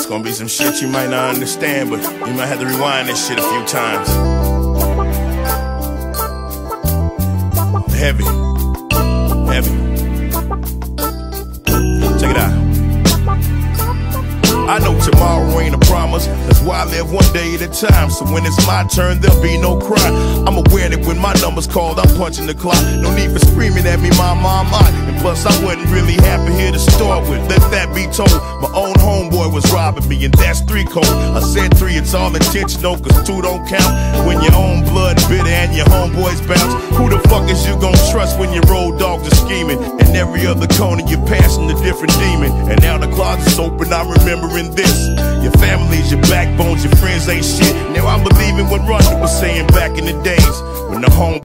Gonna be some shit you might not understand, but you might have to rewind this shit a few times. Heavy. Check it out. I know tomorrow ain't a promise, that's why I live one day at a time. So when it's my turn, there'll be no cry. I'm aware that when my number's called, I'm punching the clock. No need for screaming at me, my mom. And plus, I wasn't really happy here to start with. Let that be told. My own homeboy was robbing me, and that's 3 cold. I said 3, it's all intentional, cause 2 don't count. When your own blood bitter and your homeboys bounce, who the fuck is you gon' trust when your road dogs are scheming? And every other corner you're passing a different demon. And now the closet's open, I'm remembering this. Your family's your backbones, your friends ain't shit. Now I'm believing what Ronda was saying back in the days when the home